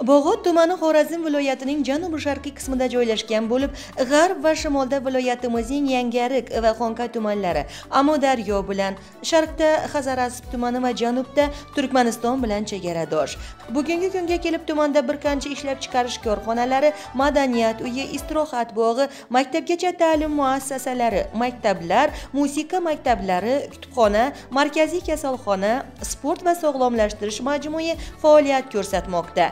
Bog'ot tumani Xorazm viloyatining janubi-sharqiy qismida joylashgan bo'lib, g'arb va shimolda viloyatimizning Yangarik va Xonqa tumanlari, Amudaryo bilan, sharqda Hazarasp tumani va janubda Turkmaniston bilan chegaradosh. Bugungi kunga kelib tumanda bir qancha ishlab chiqarish korxonalari, madaniyat uyi, istirohat bog'i, maktabgacha ta'lim muassasalari, maktablar, musiqa maktablari, kutubxona, markaziy kasalxona, sport va sog'lomlashtirish majmui faoliyat ko'rsatmoqda.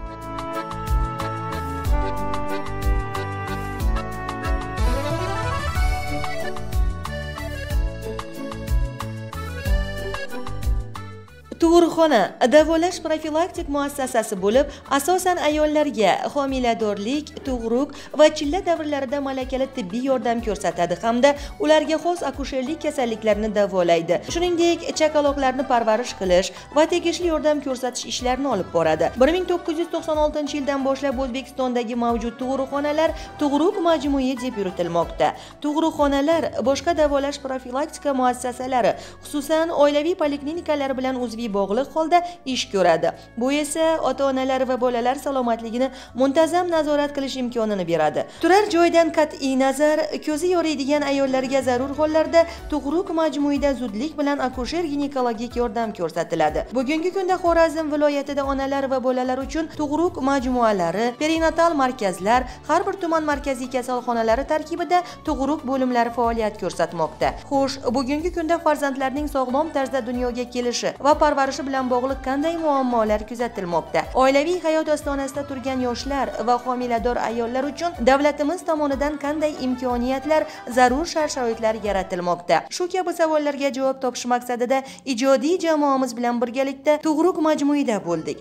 Tug'ruqxona davolash profilaktik muassasasi bo'lib, asosan ayollarga homiladorlik, tug'ruq va chilla davrlarida malakali tibbiy yordam ko'rsatadi hamda ularga xos akusherlik kasalliklarini davolaydi. Shuningdek, chaqaloqlarni parvarish qilish va tegishli yordam ko'rsatish ishlarini olib boradi. 1996-yildan boshlab O'zbekistondagi mavjud tug'ruqxonalar tug'ruq majmui deb yuritilmoqda. Tug'ruqxonalar boshqa davolash profilaktika muassasalari, xususan oilaviy poliklinikalar bilan uzviy bog'liq holda ish ko'radi. Bu esa ota-onalar va bolalar salomatligini muntazam nazorat qilish imkonini beradi. Turar joydan qat'iy nazar, ko'zi yoriydigan ayollarga zarur hollarda tug'ruq majmuida zudlik bilan akusher ginekologik yordam ko'rsatiladi. Bugungi kunda Xorazm viloyatida onalar va bolalar uchun tug'ruq majmualari, perinatal markazlar, har bir tuman markaziy kasalxonalari tarkibida tug'ruq bo'limlari faoliyat ko'rsatmoqda. Xo'sh, bugungi kunda farzandlarning sog'lom tarzda dunyoga kelishi va parvarishi bilan bog'liq qanday muammolar kuzatilmoqda? Oilaviy hayot ostonasida turgan yoshlar va homilador ayollar uchun davlatimiz tomonidan qanday imkoniyatlar, zarur shart-sharoitlar yaratilmoqda? Shu kabi savollarga javob topish maqsadida ijodiy jamoamiz bilan birgalikda tug'ruq majmuida bo'ldik.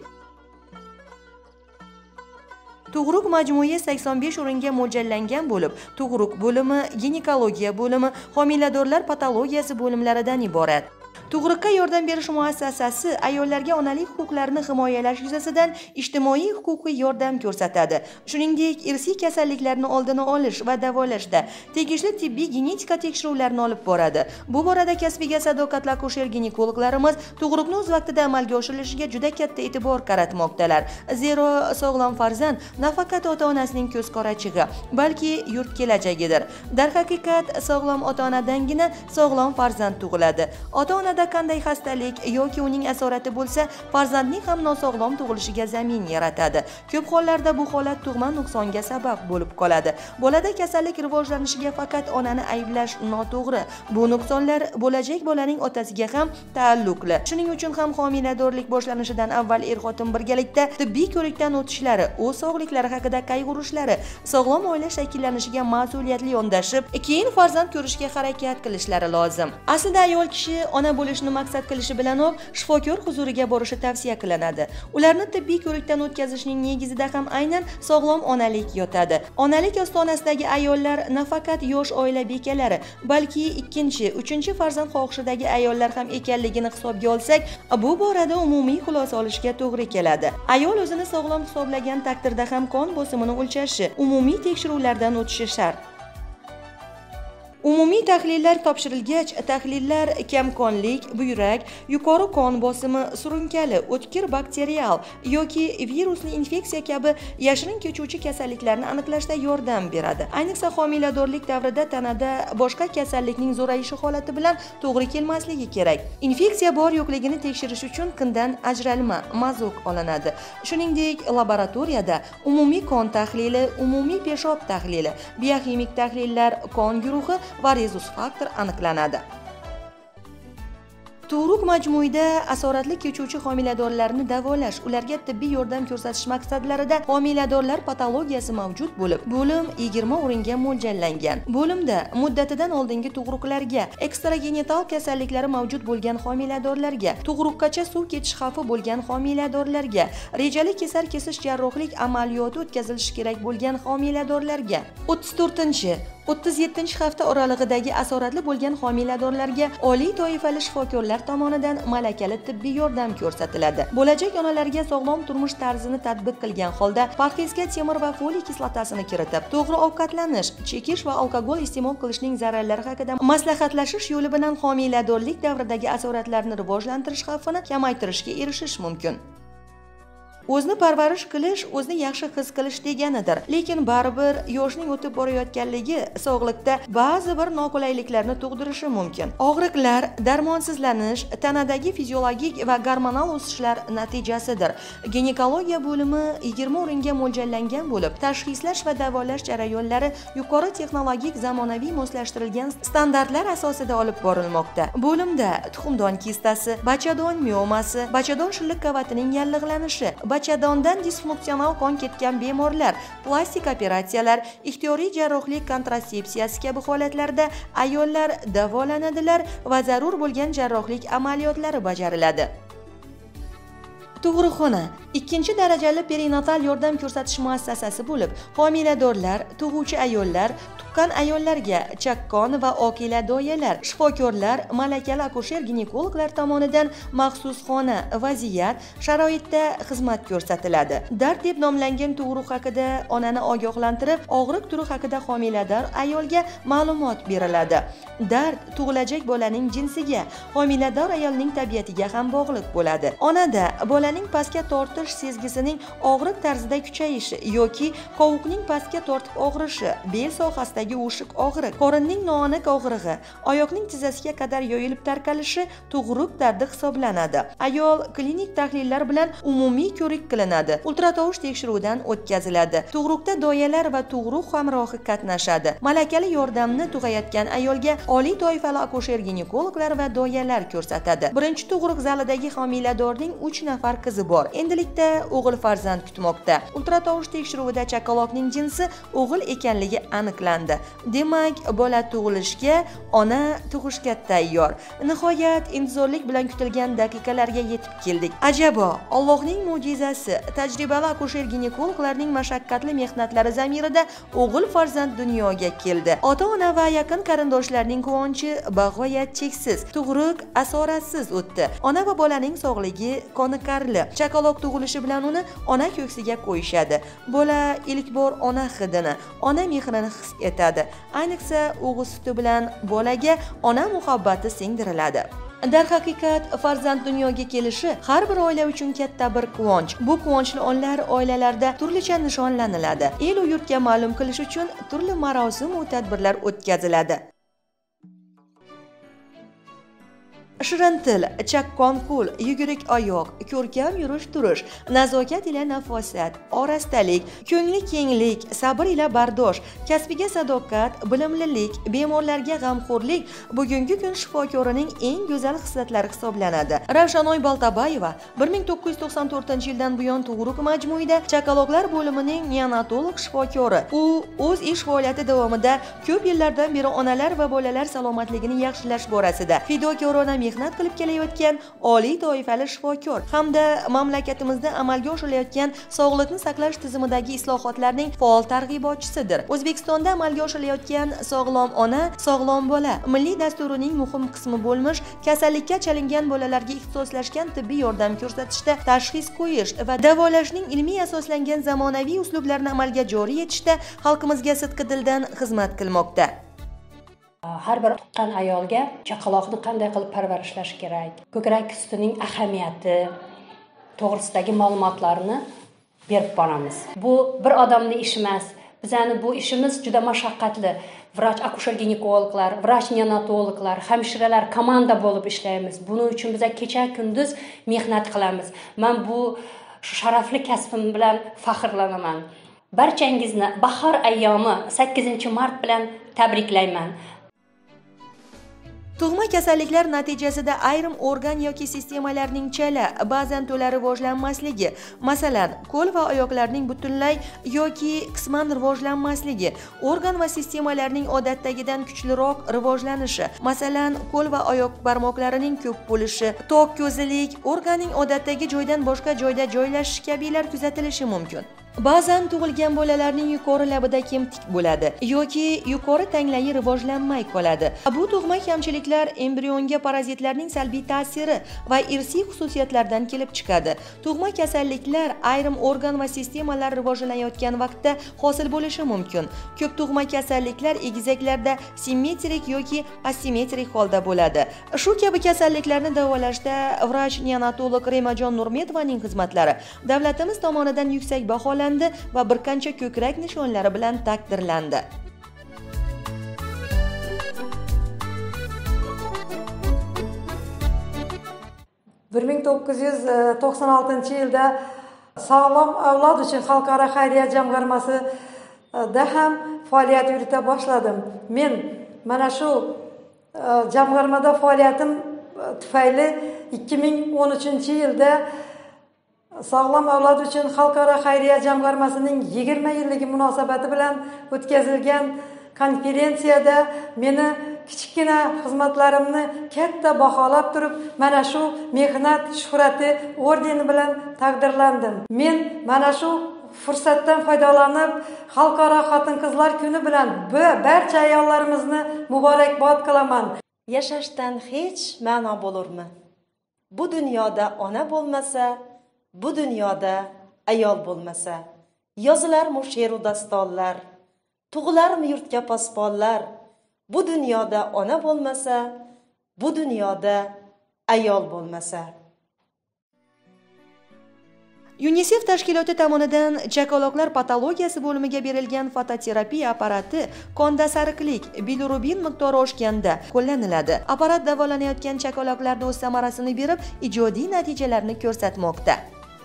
Tug'ruq majmui 85 o'ringa mo'ljallangan bo'lib, tug'ruq bo'limi, ginekologiya bo'limi, homiladorlar patologiyasi bo'limlaridan iborat. Tug'ruqqa yordam berish muassasasi ayollarga onalik huquqlarini himoyalash yuzasidan ijtimoiy huquqiy yordam ko'rsatadi. Shuningdek, irsiy kasalliklarni oldini olish va davolashda tegishli tibbiy genetika tekshiruvlarini olib boradi. Bu borada kasbiga sadoqatli akusher ginekologlarimiz tug'ruqni o'z vaqtida amalga oshirilishiga juda katta e'tibor qaratmoqdalar. Zero sog'lom farzand nafaqat ota-onasining ko'z qorachig'i, balki yurt kelajagidir. Darhaqiqat, sog'lom ota-onadangina sog'lom farzand tug'iladi. Ota-onada qanday xastalik yoki uning asorati bo'lsa, farzandning ham nosog'lom tug'ilishiga zamin yaratadi. Ko'p hollarda bu holat tug'ma nuqsonga sabab bo'lib qoladi. Bolada kasallik rivojlanishiga faqat onani ayblash noto'g'ri. Bu nuqsonlar bo'lajak bolaning otasiga ham taalluqli. Shuning uchun ham homiladorlik boshlanishidan avval er-xotin birgalikda tibbiy ko'rikdan o'tishlari, o'z sog'liklari haqida qayg'urishlari, sog'lom oila shakllanishiga mas'uliyatli yondashib, keyin farzand ko'rishga harakat qilishlari lozim. Aslida ayol kishi ona bo'lishni maqsad qilishi bilanoq shifokor huzuriga borishi tavsiya qilinadi. Ularni tibbiy ko'rikdan o'tkazishning negizida ham aynan sog'lom onalik yotadi. Onalik ostonasidagi ayollar nafaqat yosh oila bekalari, balki ikkinchi, uchinchi farzand xohishidagi ayollar ham ekanligini hisobga olsak, bu borada umumiy xulosa olishga to'g'ri keladi. Ayol o'zini sog'lom hisoblagan taqdirda ham qon bosimini o'lchashi, umumiy tekshiruvlardan o'tishi shart. Umumiy tahlillar topshirilgach, tahlillar kamqonlik, buyrak, yuqori qon bosimi, surunkali, o'tkir bakterial yoki virusli infeksiya kabi yashirin kechuvchi kasalliklarni aniqlashda yordam beradi. Ayniqsa homiladorlik davrida tanada boshqa kasallikning zo'rayishi holati bilan to'g'ri kelmasligi kerak. Infeksiya bor yo'qligini tekshirish uchun qindan ajralma, mazok olinadi. Shuningdek, laboratoriyada umumiy qon tahlili, umumiy peshob tahlili, bioximik tahlillar, qon guruhi va rezus faktor aniqlanadi. Tug'ruq majmuida asoratli kechuvchi homiladorlarni davolash, ularga tibbiy yordam ko'rsatish maqsadlarida homiladorlar patologiyasi mavjud bo'lib, bo'lim 20 o'ringa mo'ljallangan. Bo'limda muddatidan oldingi tug'ruqlarga, ekstragenital kasalliklari mavjud bo'lgan homiladorlarga, tug'ruqqacha suv ketish xavfi bo'lgan homiladorlarga, rejali kesar kesish jarrohlik amaliyoti o'tkazilishi kerak bo'lgan homiladorlarga, 34-37 hafta oralig'idagi asoratli bo'lgan homiladorlarga oliy toifali shifokorlar tomonidan malakali tibbiy yordam ko'rsatiladi. Bo'lajak onalarga sog'lom turmush tarzini tatbiq qilgan holda parhezga temir va foliy kislotasini kiritib, to'g'ri ovqatlanish, chekish va alkogol iste'mol qilishning zararlari haqida maslahatlashish yo'li bilan homiladorlik davridagi asoratlarni rivojlantirish xavfini kamaytirishga erishish mumkin. O'zni parvarish qilish o'zni yaxshi his qilish deganidir. Lekin baribir yoshning o'tib borayotganligi sog'liqda ba'zi bir noqulayliklarni tug'dirishi mumkin. Og'riqlar, darmonsizlanish tanadagi fiziologik va gormonal o'sishlar natijasidir. Ginekologiya bo'limi 20 o'ringa mo'ljallangan bo'lib, tashxislash va davolash jarayonlari yuqori texnologik zamonaviy moslashtirilgan standartlar asosida olib borilmoqda. Bo'limda tuxumdon kistasi, bachadon miomasi, bachadon shilliq qavatining yallig'lanishi, bachadondan disfunksional qon ketgan bemorlar, plastik operatsiyalar, ixtiyoriy jarrohlik kontratsepsiyasi kabi holatlarda ayollar davolanadilar va zarur bo'lgan jarrohlik amaliyotlari bajariladi. Tug'ruqxona ikkinchi darajali perinatal yordam ko'rsatish muassasasi bo'lib, homiladorlar, tug'uvchi ayollar, tuqqan ayollarga chaqqon va oqila doyalar, shifokorlar, malakali akusher-ginekologlar tomonidan maxsus xona, vaziyat, sharoitda xizmat ko'rsatiladi. Dard deb nomlangan tug'ruq haqida onani ogohlantirib, og'riq turi haqida homilador ayolga ma'lumot beriladi. Dard tug'ilajak bolaning jinsiga, homilador ayolning tabiatiga ham bog'liq bo'ladi. Onada bolaning pastga tortish sezgisining og'riq tarzida kuchayishi yoki qovuqning pastga tortib og'rishi, bel sohasidagi o'shiq og'riq, qorinning noaniq og'rig'i, oyoqning tizzasiga qadar yoyilib tarqalishi tug'ruq dardi hisoblanadi. Ayol klinik tahlillar bilan umumiy ko'rik qilinadi. Ultratovush tekshiruvidan o'tkaziladi. Tug'ruqda doyalar va tug'ruq hamrohi qatnashadi. Malakali yordamni tug'ayotgan ayolga oliy toifali akusher-ginekologlar va doyalar ko'rsatadi. Birinchi tug'ruq zalidagi homiladorning 3 nafar qizi bor. Endilikda o'g'il farzand kutmoqda. Ultratovush tekshiruvida chaqaloqning jinsi o'g'il ekanligi aniqlandi. Demak, bola tug'ilishga, ona tug'ishga tayyor. Nihoyat intizorlik bilan kutilgan daqiqalarga yetib keldik. Ajabo, Allohning mo'jizasi, tajribali akusher-ginekologlarning mashaqqatli mehnatlari zamirida o'g'il farzand dunyoga keldi. Ota-ona va yaqin qarindoshlarning quvonchi bag'oyat cheksiz. Tug'ruq asoratsiz o'tdi. Ona va bolaning sog'ligi qoniqarli. Chaqaloq tug'ilishi bilan uni ona ko'ksiga qo'yishadi. Bola ilk bor ona hidini, ona mehrini his etadi. Ayniqsa, o'g'il suti bilan bolaga ona muhabbati singdiriladi. Darhaqiqat, farzand dunyoga kelishi har bir oila uchun katta bir quvonch. Bu quvonchli onlar oilalarda turlicha nishonlaniladi. El u yurtga ma'lum qilish uchun turli marosim va tadbirlar o'tkaziladi. Shirin til, chaqqon qo'l, yugurik oyoq, ko'rkam yurish turish, nazokat ila nafosat, orastalik, ko'ngli kenglik, sabr ila bardosh, kasbiga sadoqat, bilimlilik, bemorlarga g'amxo'rlik bugungi kun shifokorining eng go'zal xislatlari hisoblanadi. Ravshanoy Baltabayeva 1994-yildan buyon tug'ruq majmuida chaqaloqlar bo'limining neonatolog shifokori. U o'z ish faoliyati davomida ko'p yillardan beri onalar va bolalar salomatligini yaxshilash borasida fidokorona mehnat qilib kelayotgan oliy toifali shifokor hamda mamlakatimizda amalga oshirilayotgan sog'liqni saqlash tizimidagi islohotlarning faol targ'ibotchisidir. O'zbekistonda amalga oshirilayotgan sog'lom ona, sog'lom bola milliy dasturining muhim qismi bo'lmish kasallikka chalingan bolalarga ixtisoslashgan tibbiy yordam ko'rsatishda, tashxis qo'yish va davolashning ilmiy asoslangan zamonaviy uslublarini amalga joriy etishda xalqimizga sidqi dildan xizmat qilmoqda. Har bir tuqqan ayolga chaqaloqni qanday qilib parvarishlash kerak, ko'krak sutining ahamiyati to'g'risidagi ma'lumotlarni berib boramiz. Bu bir odamning ishi emas. Bizning bu ishimiz juda mashaqqatli. Vrach akusher-ginekologlar, vrach neonatologlar, hamshiralar komanda bo'lib ishlaymiz. Buning uchun biz kecha-kunduz mehnat qilamiz. Men bu sharafli kasbim bilan faxrlanaman. Barchangizni bahor ayyomi 8-mart bilan tabriklayman. Tug'ma kasalliklar natijasida ayrim organ yoki sistemalarning chala, ba'zan to'la rivojlanmasligi, masalan, qo'l va oyoqlarning butunlay yoki qisman rivojlanmasligi, organ va sistemalarning odatdagidan kuchliroq rivojlanishi, masalan, qo'l va oyoq barmoqlarining ko'p bo'lishi, tok ko'zilik, organning odatdagi joydan boshqa joyda joylashishi kabilar kuzatilishi mumkin. Ba'zan tug'ilgan bolalarning yuqori labida kemtik bo'ladi yoki yuqori tanglayi rivojlanmay qoladi. Bu tug'ma kamchiliklar embrionga parazitlarning salbiy ta'siri va irsiy xususiyatlardan kelib chiqadi. Tug'ma kasalliklar ayrim organ va sistemalar rivojlanayotgan vaqtda hosil bo'lishi mumkin. Ko'p tug'ma kasalliklar egizaklarda simmetrik yoki asimetrik holda bo'ladi. Shu kabi kasalliklarni davolashda vrach-neonatolog Remajon Nurmetovaning xizmatlari davlatimiz tomonidan yuksak baholandi va bir qancha ko'krak nishonlari bilan taqdirlandi. Bir 1996-yilda Sog'lom avlod uchun xalqaro xayriya jamg'armasida ham faoliyat yurita boshladim. Men mana shu jamg'armada faoliyatim tufayli 2013-yilda Sog'lom avlod uchun xalqaro xayriya jamg'armasining 20 yilligi munosabati bilan o'tkazilgan konferensiyada meni kichkina xizmatlarimni katta baholab turib, mana shu mehnat shuhrati ordeni bilan taqdirlandim. Men mana shu fursatdan foydalanib, xalqaro xotin-qizlar kuni bilan barcha ayollarimizni muborakbod qilaman. Yashashdan hech ma'no bo'lurmi? Bu dunyoda ona bo'lmasa, bu dunyoda ayol bo'lmasa, yozilarmi she'ru dastonlar, tug'ilarmi yurtga posbonlar. Bu dunyoda ona bo'lmasa, bu dunyoda ayol bo'lmasa. UNICEF tashkiloti tomonidan chaqaloqlar patologiyasi bo'limiga berilgan fototerapiya apparati qonda sariqlik, bilirubin miqdori oshganda qo'llaniladi. Apparat davolanayotgan chaqaloqlarda o'z samarasini berib, ijodiy natijalarni ko'rsatmoqda.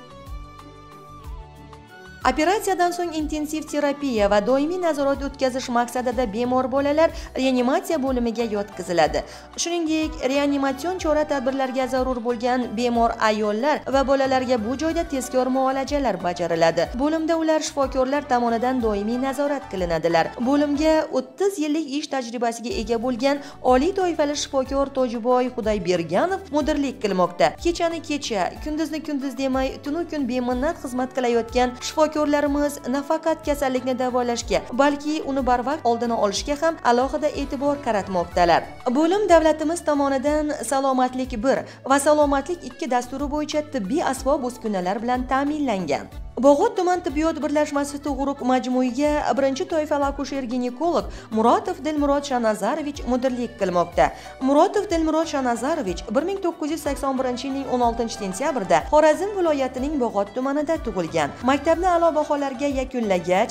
Operatsiyadan so'ng intensiv terapiya va doimiy nazorat o'tkazish maqsadida bemor bolalar reanimatsiya bo'limiga yotqiziladi. Shuningdek, reanimatsion chora-tadbirlarga zarur bo'lgan bemor ayollar va bolalarga bu joyda tezkor muolajalar bajariladi. Bo'limda ular shifokorlar tomonidan doimiy nazorat qilinadilar. Bo'limga 30 yillik ish tajribasiga ega bo'lgan oliy toifali shifokor Tojiboy Xudoyberganov mudirlik qilmoqda. Kechani kecha, kunduzni kunduz demay, tunu kun beminnat xizmat qilayotgan shifokorlarimiz nafaqat kasallikni davolashga, balki uni barvaqt oldini olishga ham alohida e'tibor qaratmoqdalar. Bo'lim davlatimiz tomonidan salomatlik 1 va salomatlik 2 dasturi bo'yicha tibbiy asbob-uskunalar bilan ta'minlangan. Bog'ot tuman tibbiyot birlashmasi tug'uruq majmuiga birinchi toifali akusher-ginekolog Muratov Dilmurod Shanazarovich mudirlik qilmoqda. Muratov Dilmurod Shanazarovich 1981-yilning 16-sentyabrda Xorazm viloyatining Bog'ot tumanida tug'ilgan. Maktabni a'lo baholarga yakunlagach,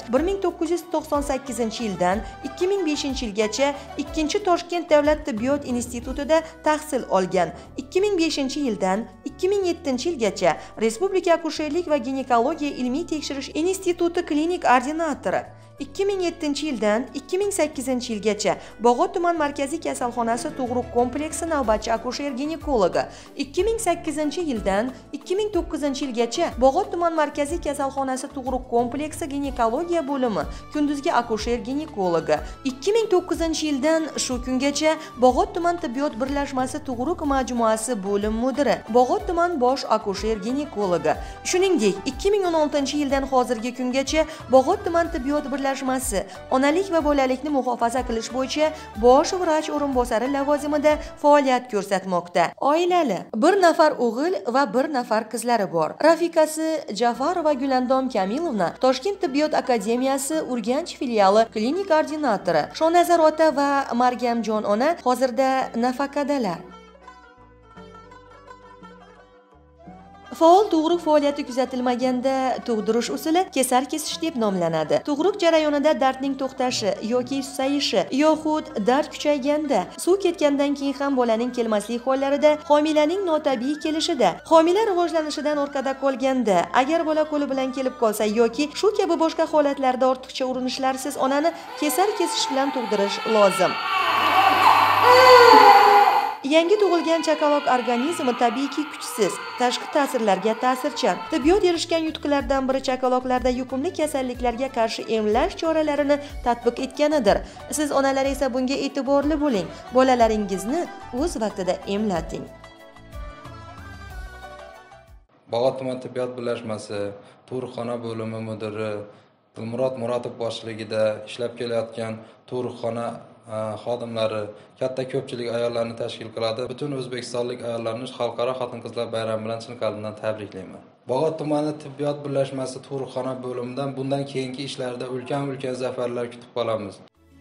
1998-yildan 2005-yilgacha 2-Toshkent davlat tibbiyot institutida tahsil olgan. 2005-yildan 2007-yilgacha Respublika akusherlik va ginekologiya ilmiy tekshirish instituti klinik ordinatori. 2007-yildan 2008-yilgacha Bog'ot tuman markaziy kasalxonasi tug'ruq kompleksi navbatchi akusher-ginekologi. 2008-yildan 2009-yilgacha Bog'ot tuman markaziy kasalxonasi tug'ruq kompleksi ginekologiya bo'limi kunduzgi akusher-ginekologi. 2009-yildan shu kungacha Bog'ot tuman tibbiyot birlashmasi tug'ruq majmuasi bo'lim mudiri, Bog'ot tuman bosh akusher-ginekologi. Shuningdek, 2016-yildan hozirgi kungacha Bog'ot tuman tibbiyot birlashmasi onalik va bolalikni muhofaza qilish bo'yicha bosh vrach o'rinbosari lavozimida faoliyat ko'rsatmoqda. Oilali, bir nafar o'g'il va bir nafar qizlari bor. Rafiqasi Jafarova Gulandom Kamilovna Toshkent tibbiyot akademiyasi Urganch filiali klinik ordinatori, Shonazar ota va Margamjon ona hozirda nafaqadalar. Faol tug'ruq faoliyati kuzatilmaganda tug'dirish usuli kesar kesish deb nomlanadi. Tug'ruq jarayonida dardning to'xtashi yoki susayishi yoxud dard kuchayganda, suv ketgandan keyin ham bolaning kelmaslik hollarida, homilaning notabiiy kelishida, homila rivojlanishidan orqada qolganda, agar bola qo'li bilan kelib qolsa yoki shu kabi boshqa holatlarda ortiqcha urinishlarsiz onani kesar kesish bilan tug'dirish lozim. Yangi tug'ilgan chaqaloq organizmi tabiiyki kuchsiz, tashqi ta'sirlarga ta'sirchan. Tibbiyot erishgan yutuqlardan biri chaqaloqlarda yuqumli kasalliklarga qarshi emlash choralarini tatbiq etganidir. Siz onalar esa bunga e'tiborli bo'ling. Bolalaringizni o'z vaqtida emlating. Bog'ot tuman tibbiyot birlashmasi tug'ruqxona bo'limi mudiri Dilmurod Muratov boshchiligida ishlab kelayotgan tug'ruqxona xodimlari katta ko'pchilik ayollarni tashkil qiladi. Butun o'zbekistonlik ayollarni Xalqaro xotin-qizlar bayrami bilan chin qalbimdan tabriklayman. Bog'ot tumani tibbiyot birlashmasi tug'ruqxona bo'limidan bundan keyingi ishlarda ulkan zafarlar kutib qolamiz.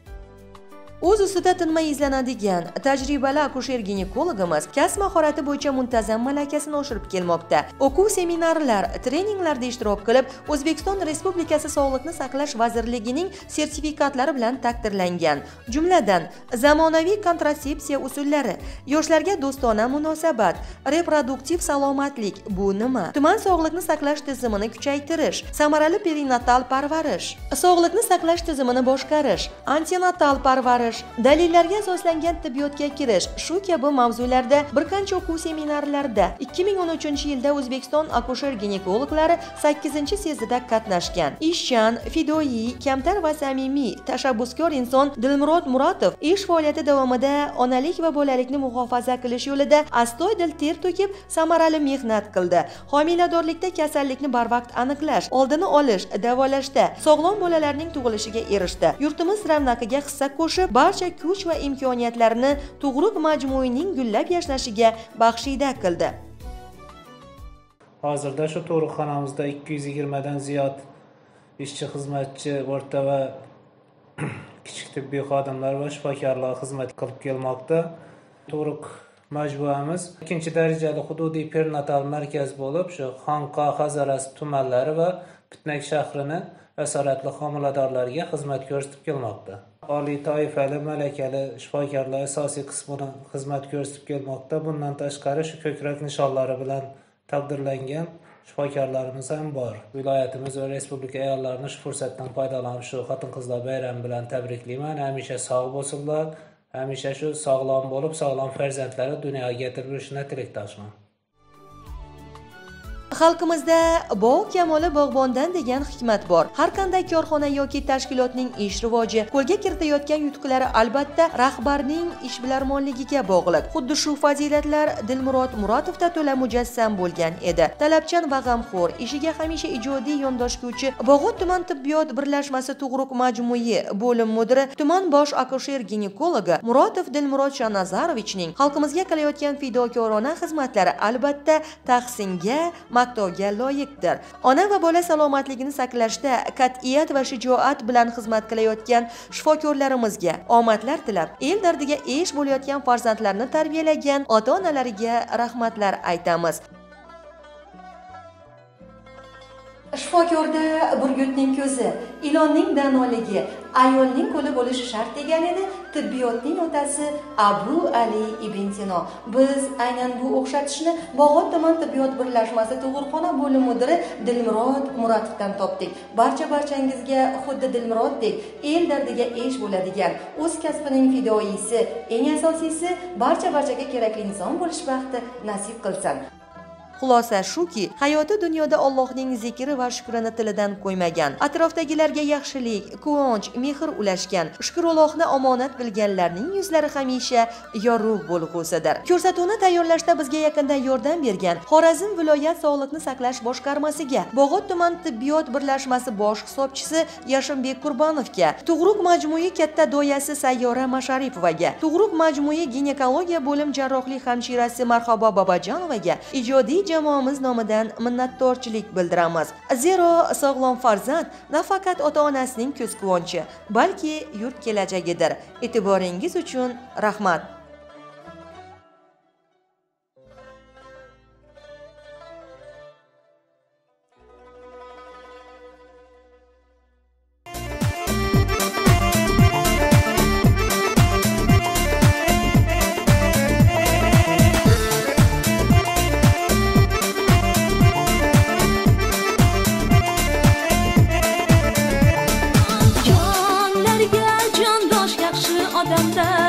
O'z ustida tinmay izlanadigan tajribali akusher-ginekologimiz kasb mahorati bo'yicha muntazam malakasini oshirib kelmoqda. O'quv seminarlar, treninglarda ishtirok qilib, O'zbekiston Respublikasi Sog'liqni saqlash vazirligining sertifikatlari bilan taqdirlangan. Jumladan, zamonaviy kontratsepsiya usullari, yoshlarga do'stona munosabat, reproduktiv salomatlik bu nima? Tuman sog'liqni saqlash tizimini kuchaytirish, samarali perinatal parvarish, sog'liqni saqlash tizimini boshqarish, antinatal parvarish, dalillarga asoslangan tibbiyotga kirish shu kabi mavzularda bir qancha o'quv seminarlarda 2013-yilda O'zbekiston akusher-ginekologlari 8-sezida qatnashgan. Ishchan, fidoyi, kamtar va samimiy tashabbuskor inson Dilmurod Muratov ish faoliyati davomida onalik va bolalikni muhofaza qilish yo'lida astoydil ter to'kib, samarali mehnat qildi. Homiladorlikda kasallikni barvaqt aniqlash, oldini olish, davolashda sog'lom bolalarning tug'ilishiga erishdi. Yurtimiz ravnaqiga hissa qo'shib, barcha kuch va imkoniyatlarni tug'ruq majmuining gullab yashnashiga baxshida qildi. Hozirda shu tug'ruqxonamizda 220 dan ziyod ishchi, xizmatchi, o'rta va kichik tibbiy xodimlar va shifokorlar xizmat qilib kelmoqda. Tug'ruq majmuamiz 2-darajali hududiy perinatal markaz bo'lib, shu Xonqoh, Hazaras tumanlari va Pitnak shahrini asoratli homiladorlarga xizmat ko'rsatib kelmoqda. Oliy toifali malakali shifokorlar asosiy qismini xizmat ko'rsatib kelmoqda. Bundan tashqari shu ko'krak nishonlari bilan taqdirlangan shifokorlarimiz ham bor. Viloyatimiz va respublika ayollarini shu fursatdan foydalanib shu xotin-qizlar bayrami bilan tabriklayman. Hamisha sog' bo'lsinlar, hamisha shu sog'lom bo'lib, sog'lom farzandlarni dunyoga keltirib berishini tilakdoshman. Xalqimizda bog' kamoli bog'bondan degan hikmat bor. Har qanday korxona yoki tashkilotning ish rivoji, qo'lga kiritayotgan yutuqlari albatta rahbarning ishbilarmonligiga bog'liq. Xuddi shu fazilatlar Dilmurod Muratovda to'la mujassam bo'lgan edi. Talabchan va g'amxo'r, ishiga hamisha ijodiy yondoshuvchi Bog'ot tuman tibbiyot birlashmasi tug'ruq majmui bo'lim mudiri, tuman bosh akusher-ginekologi Muratov Dilmurod Shanazarovichning xalqimizga qilayotgan fidokorona xizmatlari albatta tahsinga, maqtovga loyiqdir. Ona va bola salomatligini saqlashda qat'iyat va shijoat bilan xizmat qilayotgan shifokorlarimizga omadlar tilab, el dardiga esh bo'layotgan farzandlarni tarbiyalagan ota-onalariga rahmatlar aytamiz. Shifokorda burgutning ko'zi, ilonning danoligi, ayolning qo'li bo'lishi shart degan edi tibbiyotning otasi Abu Ali ibn Sino. Biz aynan bu o'xshatishni Bog'ot tuman tibbiyot birlashmasi tug'ruqxona bo'lim mudiri Dilmurod Muratovdan topdik. Barchangizga xuddi Dilmuroddek el dardiga esh bo'ladigan, o'z kasbining fidoyisi, eng asosiysi barchaga kerakli inson bo'lish baxti nasib qilsin. Xulosa shuki, hayoti dunyoda Allohning zikri va shukrini tilidan qo'ymagan, atrofdagilarga yaxshilik, quvonch, mehr ulashgan, shukrullohni omonat bilganlarning yuzlari hamisha yorug' bo'lg'usidir. Ko'rsatuvni tayyorlashda bizga yaqindan yordam bergan Xorazm viloyat sog'liqni saqlash boshqarmasiga, Bog'ot tuman tibbiyot birlashmasi bosh hisobchisi Yashimbek Qurbonovga, tug'ruq majmui katta doyasi Sayyora Masharipovaga, tug'ruq majmui ginekologiya bo'lim jarrohlik hamshirasi Marhabo Bobojanovaga ijodiy jamoamiz nomidan minnatdorchilik bildiramiz. Zero sog'lom farzand nafaqat ota-onasining ko'z quvonchi, balki yurt kelajagidir. E'tiboringiz uchun rahmat. Odamda